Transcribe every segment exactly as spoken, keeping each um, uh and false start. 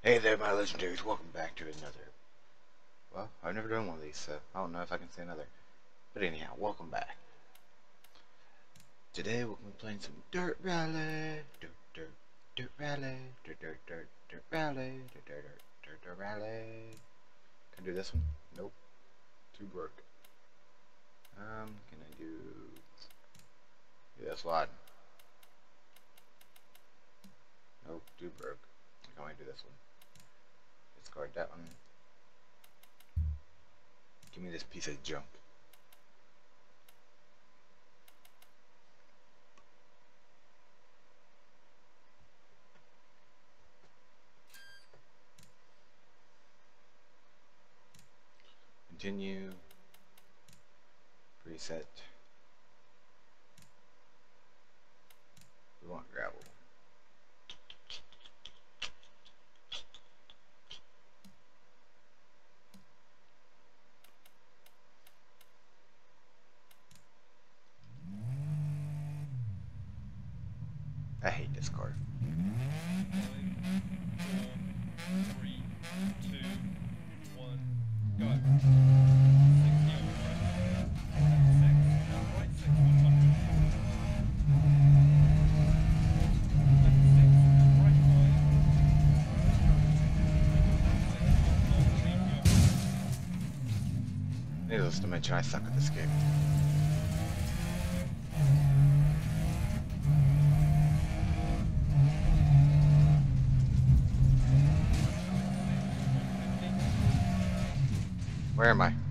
Hey there, my legendaries. Welcome back to another. Well, I've never done one of these, so I don't know if I can say another. But anyhow, welcome back. Today we're going to be playing some Dirt Rally. Dirt, dirt, dirt rally. Dirt, dirt, dirt, dirt rally. Dirt, dirt, dirt, dirt, dirt rally. Can I do this one? Nope. Too broke. Um, can I do... Do this one? Nope, too broke. I can only do this one. Discard that one. Give me this piece of junk. Continue. Reset. We want gravel. I hate this card. Three, two, one, go. Needless to mention, I suck at this game. Where am I?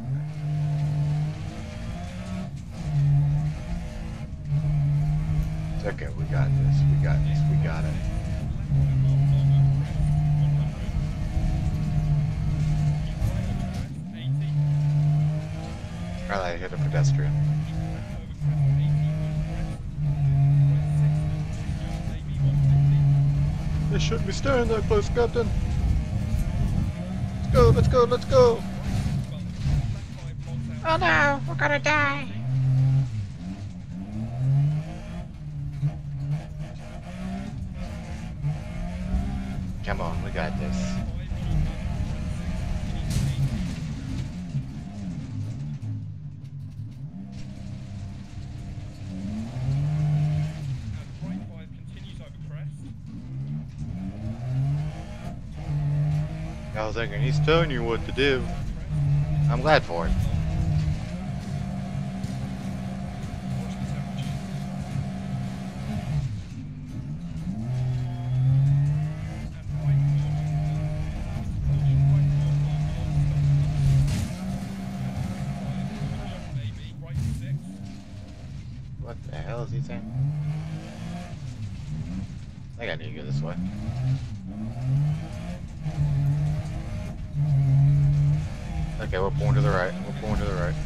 It's okay, we got this, we got this, we got it. Probably I hit a pedestrian. They shouldn't be staring that close, Captain. Let's go, let's go, let's go! Oh no, we're gonna die. Come on, we got this. I was thinking, he's telling you what to do. I'm glad for it. What the hell is he saying? I think I need to go this way. Okay, we're pulling to the right. We're pulling to the right.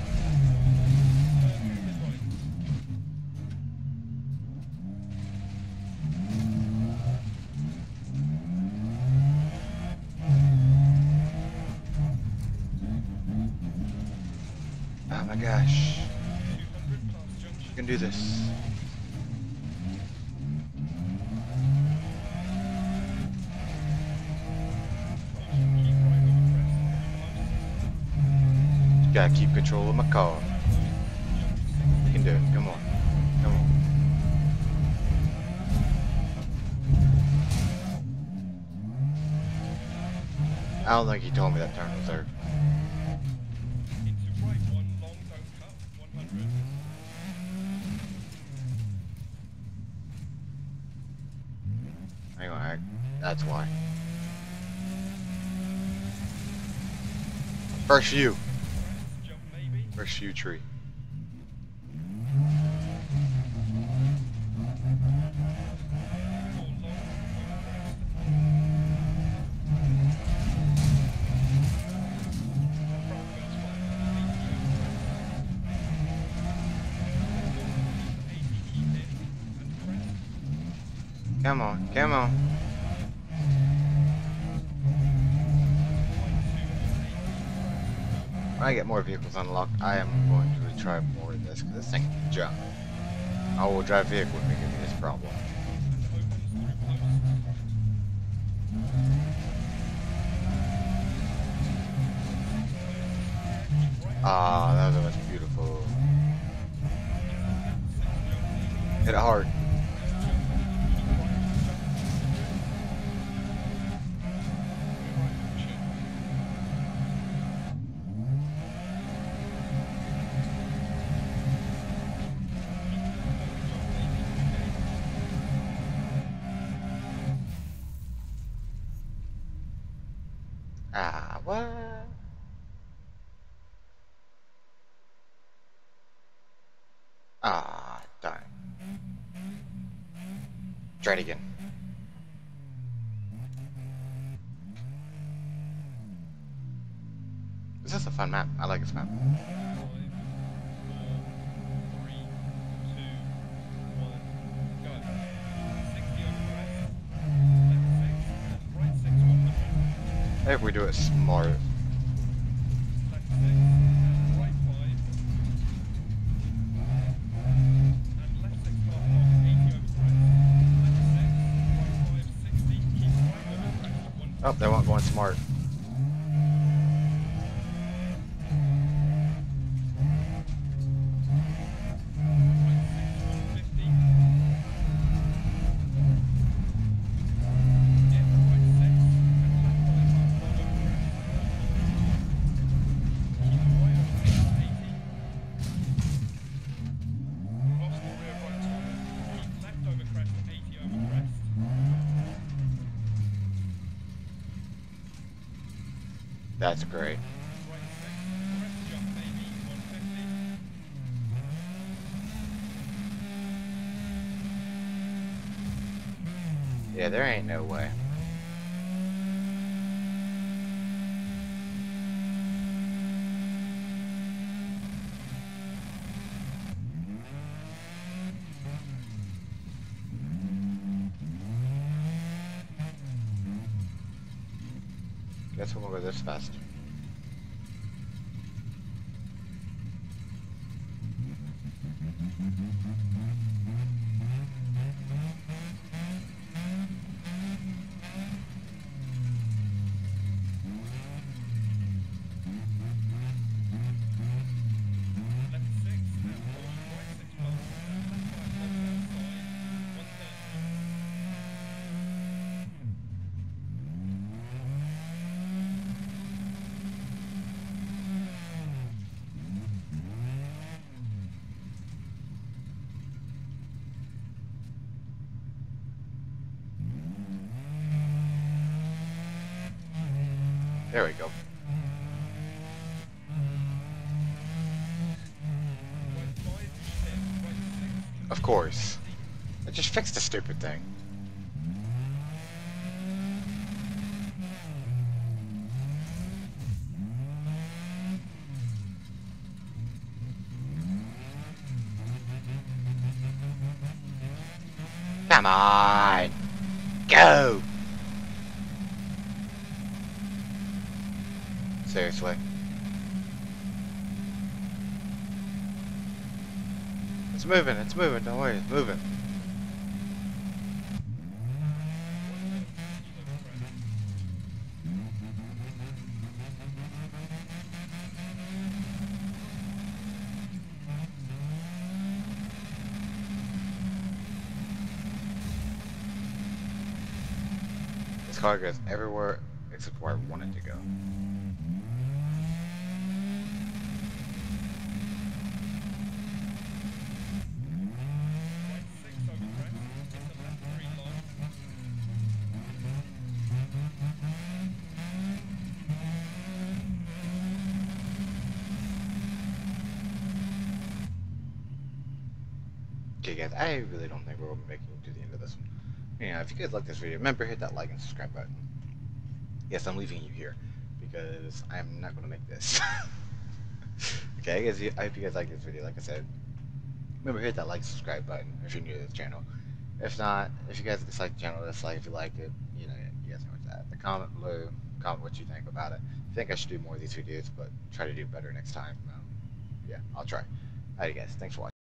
Oh my gosh. You can do this. Gotta keep control of my car. You can do it. Come on. Come on. I don't think he told me that turn was there. Hang on, hang. That's why. First you. First you tree. Come on, come on. When I get more vehicles unlocked, I am going to try more of this, because this thing can jump. All-wheel drive vehicle would give me this problem. Ah, that was almost beautiful. Hit it hard. Ah, what? Ah, darn. Try it again. This is a fun map. I like this map. If we do it smart. Oh, they weren't going smart. That's great. Yeah, there ain't no way. Guess we won't go this fast. There we go. Of course. I just fixed the stupid thing. Come on! Go! Seriously. It's moving, it's moving, don't worry, it's moving. This car goes everywhere except where I want it to go. Okay guys, I really don't think we're making it to the end of this one. Yeah, if you guys like this video, remember hit that like and subscribe button. Yes, I'm leaving you here because I'm not going to make this. Okay, guys, I hope you guys like this video. Like I said, remember hit that like subscribe button if you're new to this channel. If not, if you guys dislike the channel, dislike. If you liked it, you know, you guys know what's at. The comment below, comment what you think about it. I think I should do more of these videos, but try to do better next time. Um, yeah, I'll try. Alright guys, thanks for watching.